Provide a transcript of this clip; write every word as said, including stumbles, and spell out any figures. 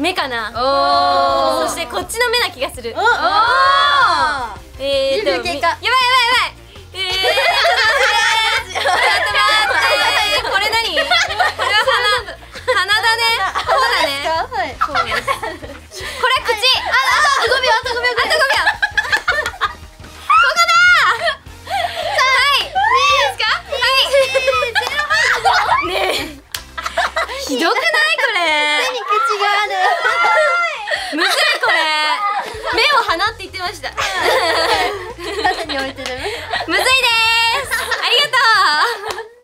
目かな。 おー。 そしてこっちの目な気がする。 おー。 えーと、 じゅうびょう経過。 やばいやばいやばい。えー、ちょっと待って、これ何？これは鼻、鼻だね。こうだね。 はい。 こうです。これ口。あ、 あとごびょう、あとごびょう。 あとごびょう。ここだ。はい。いいですか？はい。ねえ。ひどくないこれ？ 手に口がある。 むずいこれ。目を鼻って言ってました。 縦に置いてる。 むずいです。ありがとう。